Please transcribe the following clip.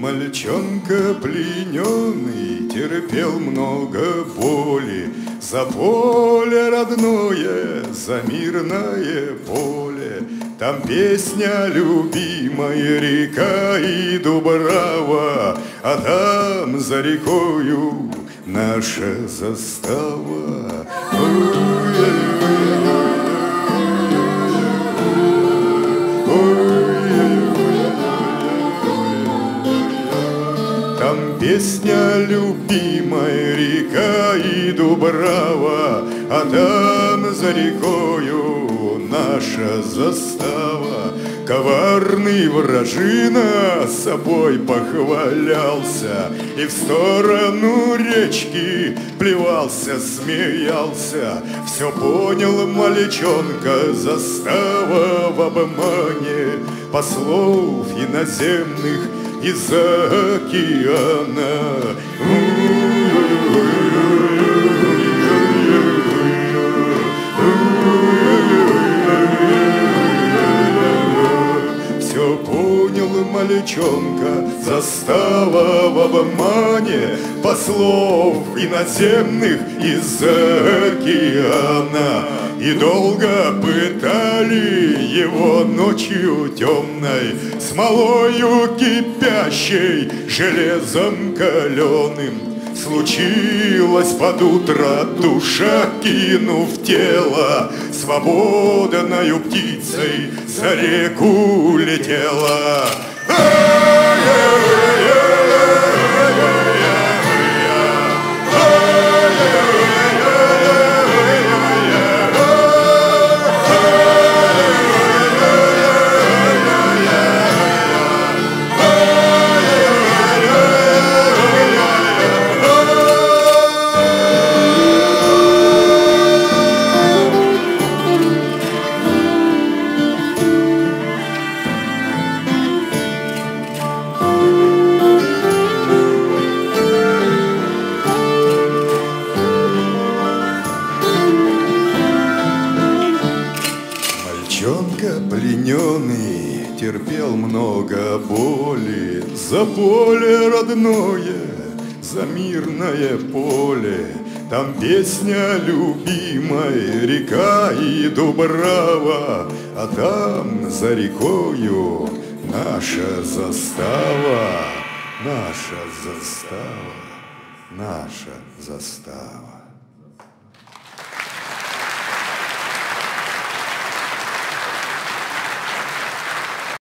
Мальчонка плененный терпел много боли за поле родное, за мирное поле. Там песня любимая, река и дубрава, а там за рекою наша застава. Там песня любимая, река и дубрава, а там за рекою наша застава. Коварный вражина собой похвалялся и в сторону речки плевался, смеялся. Все понял мальчонка, застава в обмане послов иноземных из-за океана. Все понял мальчонка, застава в обмане послов иноземных из-за океана. И долго пытали его ночью темной, смолою кипящей, железом каленым. Случилось под утро, душа, кинув тело, свободною птицей за реку летела. Мальчонка плененный терпел много боли за поле родное, за мирное поле. Там песня любимая, река и дубрава, а там за рекою наша застава, наша застава, наша застава.